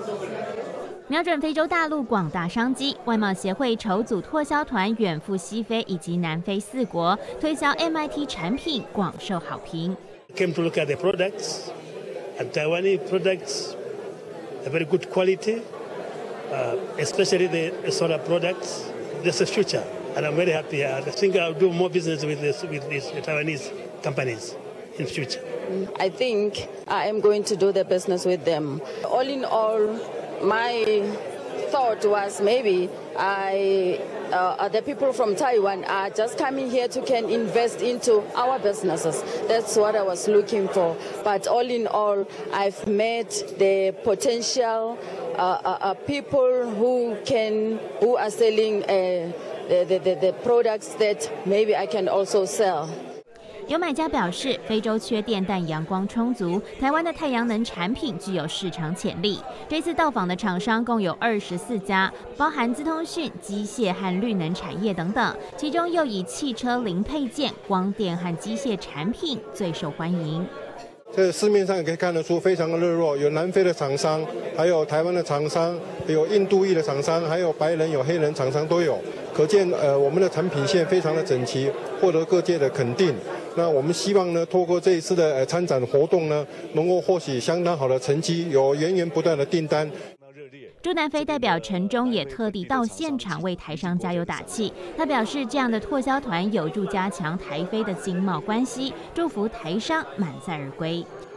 瞄准非洲大陆广大商机，外贸协会筹组拓销团远赴西非以及南非4国，推销 MIT 产品，广受好评。 Came to look at the products, and Taiwanese products are very good quality, especially the solar products. There's a future, and I'm very happy. I think I'll do more business with these Taiwanese companies in future. I think I am going to do the business with them. All in all, my thought was maybe the people from Taiwan are just coming here to can invest into our businesses. That's what I was looking for. But all in all, I've met the potential people who are selling the products that maybe I can also sell. 有买家表示，非洲缺电但阳光充足，台湾的太阳能产品具有市场潜力。这次到访的厂商共有24家，包含资通讯、机械和绿能产业等等，其中又以汽车零配件、光电和机械产品最受欢迎。 这市面上也可以看得出非常的热络，有南非的厂商，还有台湾的厂商，有印度裔的厂商，还有白人、有黑人厂商都有。可见我们的产品线非常的整齐，获得各界的肯定。那我们希望呢，透过这一次的参展活动呢，能够获取相当好的成绩，有源源不断的订单。 驻南非代表陈忠也特地到现场为台商加油打气。他表示，这样的拓销团有助加强台非的经贸关系，祝福台商满载而归。